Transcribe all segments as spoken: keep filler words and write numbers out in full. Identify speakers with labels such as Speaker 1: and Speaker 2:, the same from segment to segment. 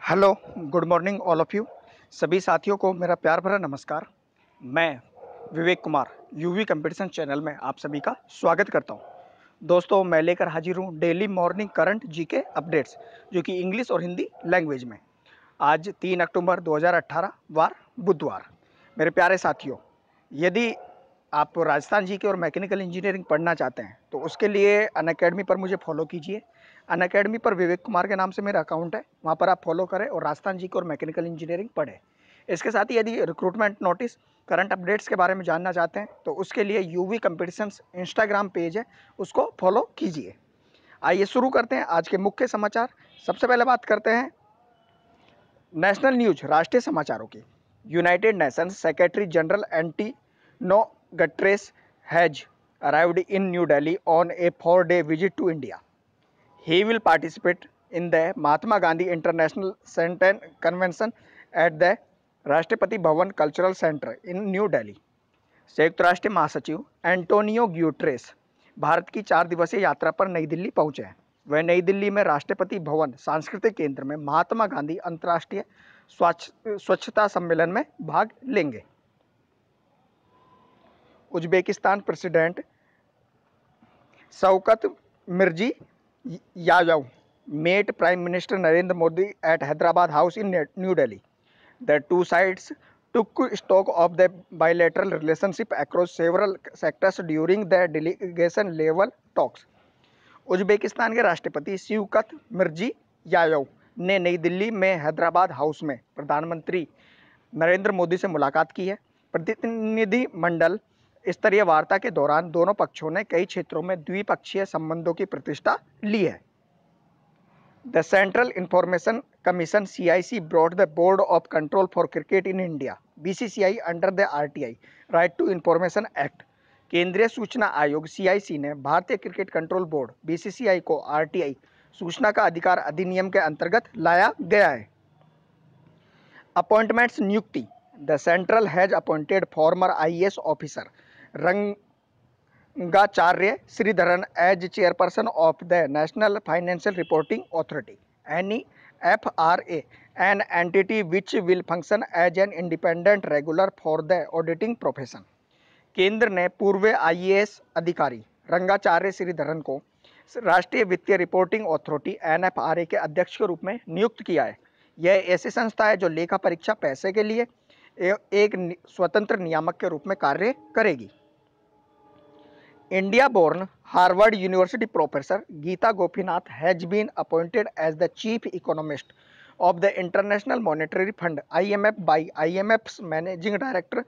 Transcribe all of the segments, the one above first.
Speaker 1: Hello, good morning all of you. सभी साथियों को मेरा प्यार भरा नमस्कार। मैं Vivek Kumar UV competition channel में आप सभी का स्वागत करता हूं। दोस्तों, मैं लेकर हाजिर हूं daily morning current GK updates, जो कि इंग्लिश और हिंदी लैंग्वेज में। आज तीन अक्टूबर दो हज़ार अठारह वार बुधवार। मेरे प्यारे साथियों, यदि आप राजस्थान जीके और मैकेनिकल इंजीनियरिंग पढ़ना चाहते हैं तो उसके लिए अनअकैडमी पर मुझे फॉलो कीजिए। अनअकैडमी पर विवेक कुमार के नाम से मेरा अकाउंट है, वहाँ पर आप फॉलो करें और राजस्थान जीके और मैकेनिकल इंजीनियरिंग पढ़ें। इसके साथ ही यदि रिक्रूटमेंट नोटिस, करंट अपडेट्स के बारे में जानना चाहते हैं तो उसके लिए यूवी कंपटीशंस इंस्टाग्राम पेज है, उसको फॉलो कीजिए। आइए शुरू करते हैं आज के मुख्य समाचार। सबसे पहले बात करते हैं नेशनल न्यूज, राष्ट्रीय समाचारों की। United Nations secretary general Antonio Guterres has arrived in New Delhi on a four day visit to India. He will participate in the Mahatma Gandhi International Centennial Convention at the Rashtrapati Bhavan cultural centre in New Delhi. संयुक्त राष्ट्र महासचिव Antonio Guterres Bharat की चार दिवसीय यात्रा पर नई दिल्ली पहुंचे हैं। वह नई दिल्ली में राष्ट्रपति भवन सांस्कृतिक केंद्र में महात्मा गांधी अंतर्राष्ट्रीय स्वच्छता सम्मेलन में भाग लेंगे। Uzbekistan president Shavkat Mirziyoyev met Prime Minister Narendra Modi at Hyderabad House in New Delhi. The two sides took stock of the bilateral relationship across several sectors during the delegation level talks. Uzbekistan के राष्ट्रपति शौकत मिर्जियायोव ने नई दिल्ली में Hyderabad house में प्रधानमंत्री नरेंद्र मोदी से मुलाकात की है। प्रतिनिधि मंडल स्तरीय वार्ता के दौरान दोनों पक्षों ने कई क्षेत्रों में द्विपक्षीय संबंधों की प्रतिष्ठा ली है। The Central Information Commission C I C brought the Board of Control for Cricket in India B C C I under the R T I Right to Information Act. केंद्रीय सूचना आयोग C I C ने भारतीय cricket control board B C C I को R T I सूचना का अधिकार अधिनियम के अंतर्गत लाया गया है। अपॉइंटमेंट्स, नियुक्ति। The central has appointed former I A S officer Rangacharya Sridharan as chairperson of the National Financial Reporting Authority N E F R A, an entity which will function as an independent regular for the auditing profession. केंद्र ने पूर्व आई A S अधिकारी रंगाचार्य श्रीधरन को राष्ट्रीय वित्तीय Reporting Authority N F R A के अध्यक्ष के रूप में नियुक्त किया है। यह ऐसी संस्था है जो लेखा परीक्षा पैसे के लिए एक स्वतंत्र नियामक के रूप में कार्य करेगी। India born Harvard University professor Gita Gopinath has been appointed as the chief economist of the International Monetary Fund I M F by I M F managing director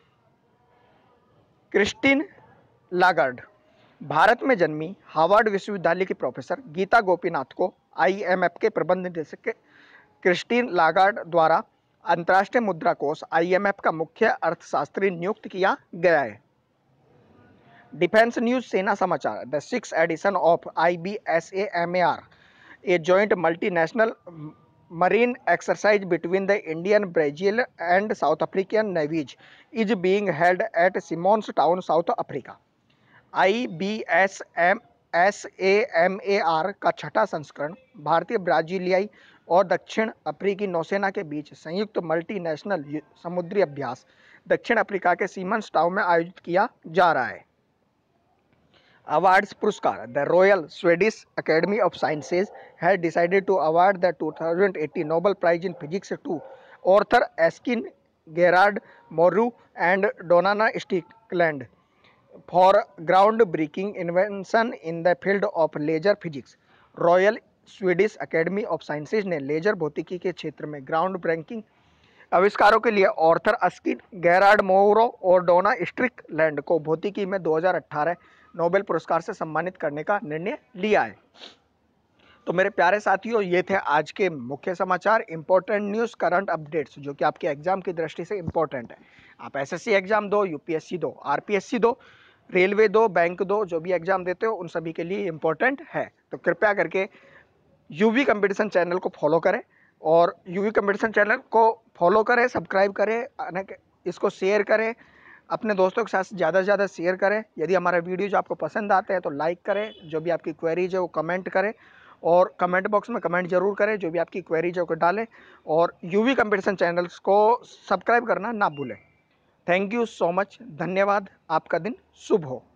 Speaker 1: Christine Lagarde. Bharat में जन्मी हार्वर्ड विश्वविद्यालय की प्रोफेसर गीता गोपीनाथ को आई एम एफ के प्रबंध निदेशक Christine लागार्ड द्वारा अंतर्राष्ट्रीय मुद्रा कोष आई एम एफ का मुख्य अर्थशास्त्री नियुक्त किया गया है। डिफेंस न्यूज, सेना समाचार। The six edition of I B S A M A R, a joint multinational marine exercise between the Indian, Brazil and South African navies is being held at Simon's Town, South Africa. I B S M S A M A R का छठा संस्करण भारतीय, ब्राजीलियाई और दक्षिण अफ्रीकी नौसेना के बीच संयुक्त मल्टीनेशनल समुद्री अभ्यास दक्षिण अफ्रीका के सीमन्स टाउन में आयोजित किया जा रहा है। अवार्ड्स, पुरस्कार। The Royal Swedish Academy of Sciences has decided to award the two thousand eighteen Nobel Prize in physics to Arthur Ashkin Gerard Mourou and Donna Strickland for ground breaking invention in the field of laser physics. Royal Swedish Academy of Sciences ने laser भौतिकी के क्षेत्र में ground breaking आविष्कारों के लिए Arthur Erskine, Gerard मोरो और डोना स्ट्रिकलैंड को भौतिकी में दो हज़ार अठारह नोबेल पुरस्कार से सम्मानित करने का निर्णय लिया है। तो मेरे प्यारे साथियों, ये थे आज के मुख्य समाचार, इंपॉर्टेंट न्यूज़, करंट अपडेट्स, जो कि आपके एग्जाम की दृष्टि से इंपॉर्टेंट है। आप एस एस सी एग्जाम दो, यू पी एस सी दो, आर पी एस सी दो, रेलवे दो, बैंक दो, जो भी एग्जाम देते हो उन सभी के लिए इंपॉर्टेंट है। तो कृपया करके यूवी कंपटीशन चैनल को फॉलो करें और यूवी कंपटीशन चैनल को फॉलो करें, सब्सक्राइब करें, इसको शेयर करें, अपने दोस्तों के साथ ज़्यादा से ज़्यादा शेयर करें। यदि हमारा वीडियो जो आपको पसंद आते हैं तो लाइक करें, जो भी आपकी क्वेरीज है वो कमेंट करें और कमेंट बॉक्स में कमेंट जरूर करें, जो भी आपकी क्वेरीज है को डालें, और यूवी कंपटीशन चैनल्स को सब्सक्राइब करना ना भूलें। थैंक यू सो मच, धन्यवाद। आपका दिन शुभ हो।